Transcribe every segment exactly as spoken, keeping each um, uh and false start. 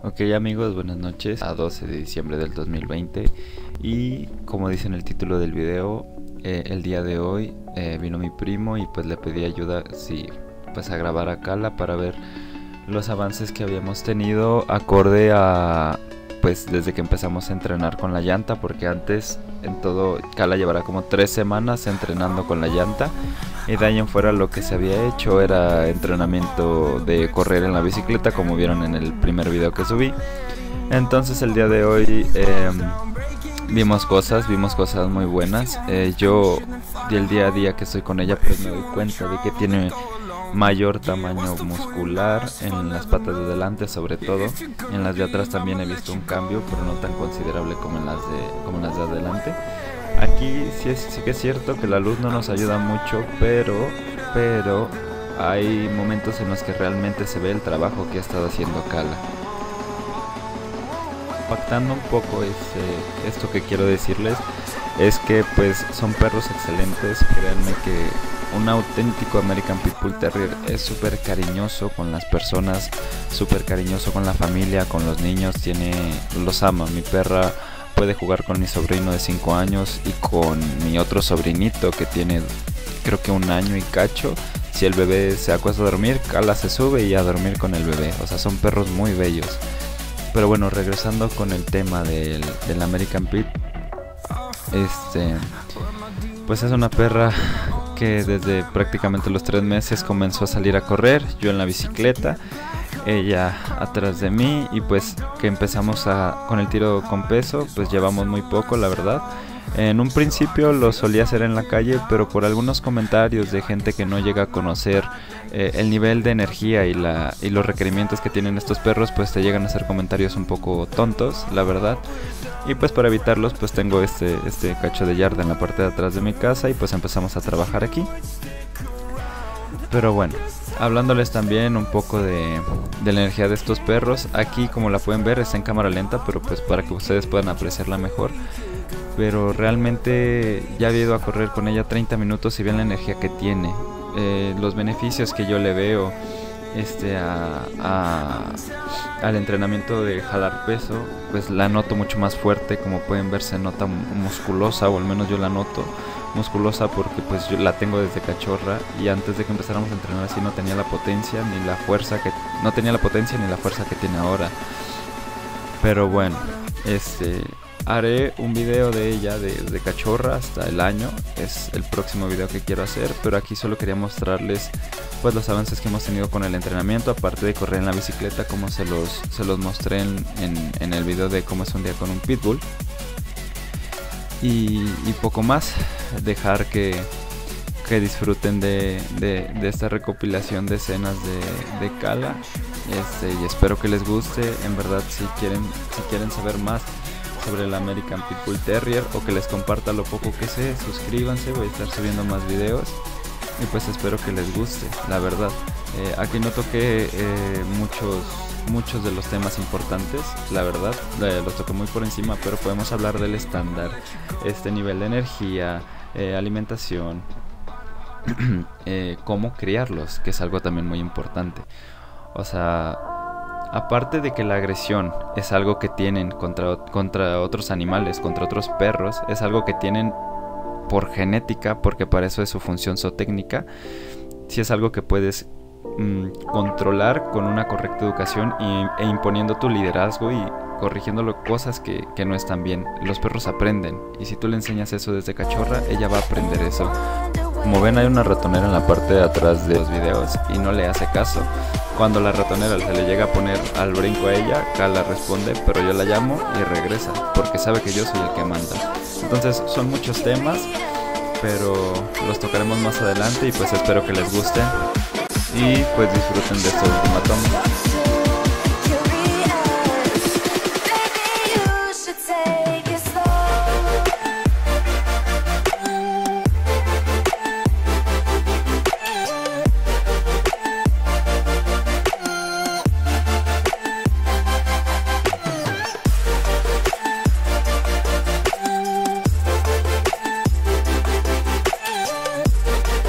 Ok amigos, buenas noches, a doce de diciembre del dos mil veinte y como dice en el título del video, eh, el día de hoy eh, vino mi primo y pues le pedí ayuda sí, pues a grabar a Cala para ver los avances que habíamos tenido acorde a pues desde que empezamos a entrenar con la llanta, porque antes en todo Cala llevará como tres semanas entrenando con la llanta y de ahí en fuera lo que se había hecho era entrenamiento de correr en la bicicleta, como vieron en el primer video que subí. Entonces el día de hoy eh, vimos cosas, vimos cosas muy buenas. eh, Yo el día a día que estoy con ella pues me doy cuenta de que tiene mayor tamaño muscular en las patas de delante, sobre todo en las de atrás también he visto un cambio, pero no tan considerable como en las de, como en las de adelante. Aquí sí, es, sí que es cierto que la luz no nos ayuda mucho, pero, pero hay momentos en los que realmente se ve el trabajo que ha estado haciendo Cala. Impactando un poco este, esto que quiero decirles es que pues son perros excelentes. Créanme que un auténtico American Pit Bull Terrier es súper cariñoso con las personas, súper cariñoso con la familia, con los niños, tiene, los ama. Mi perra puede jugar con mi sobrino de cinco años y con mi otro sobrinito que tiene creo que un año y cacho. Si el bebé se acuesta a dormir, Cala se sube y a dormir con el bebé. O sea, son perros muy bellos. Pero bueno, regresando con el tema del, del American Pit, este, pues es una perra que desde prácticamente los tres meses comenzó a salir a correr, yo en la bicicleta, ella atrás de mí, y pues que empezamos a, con el tiro con peso, pues llevamos muy poco, la verdad. En un principio lo solía hacer en la calle, pero por algunos comentarios de gente que no llega a conocer eh, el nivel de energía y, la, y los requerimientos que tienen estos perros, pues te llegan a hacer comentarios un poco tontos, la verdad. Y pues para evitarlos, pues tengo este, este cacho de yarda en la parte de atrás de mi casa y pues empezamos a trabajar aquí. Pero bueno, hablándoles también un poco de, de la energía de estos perros. Aquí, como la pueden ver, está en cámara lenta, pero pues para que ustedes puedan apreciarla mejor. Pero realmente ya he ido a correr con ella treinta minutos y vean la energía que tiene, eh, los beneficios que yo le veo este, a, a, al entrenamiento de jalar peso. Pues la noto mucho más fuerte, como pueden ver se nota musculosa, o al menos yo la noto musculosa porque pues yo la tengo desde cachorra, y antes de que empezáramos a entrenar así no tenía la potencia ni la fuerza que no tenía la potencia ni la fuerza que tiene ahora. Pero bueno, este haré un video de ella de, de cachorra hasta el año, es el próximo video que quiero hacer, pero aquí solo quería mostrarles pues los avances que hemos tenido con el entrenamiento, aparte de correr en la bicicleta como se los, se los mostré en, en, en el video de cómo es un día con un pitbull. Y, y poco más, dejar que, que disfruten de, de, de esta recopilación de escenas de, de Cala, este, y espero que les guste. En verdad, si quieren, si quieren saber más sobre el American Pit Bull Terrier o que les comparta lo poco que sé, suscríbanse, voy a estar subiendo más videos y pues espero que les guste, la verdad. Eh, aquí no toqué eh, muchos, muchos de los temas importantes, la verdad, eh, los toqué muy por encima, pero podemos hablar del estándar, este nivel de energía, eh, alimentación, eh, cómo criarlos, que es algo también muy importante. O sea, aparte de que la agresión es algo que tienen contra, contra otros animales, contra otros perros, es algo que tienen por genética, porque para eso es su función zootécnica. Si es algo que puedes mmm, controlar con una correcta educación y, e imponiendo tu liderazgo y corrigiéndolo cosas que, que no están bien. Los perros aprenden, y si tú le enseñas eso desde cachorra, ella va a aprender eso. Como ven, hay una ratonera en la parte de atrás de los videos y no le hace caso. Cuando la ratonera se le llega a poner al brinco a ella, Cala responde, pero yo la llamo y regresa, porque sabe que yo soy el que manda. Entonces son muchos temas, pero los tocaremos más adelante y pues espero que les gusten y pues disfruten de este último tomo.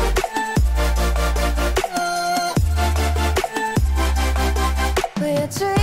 We're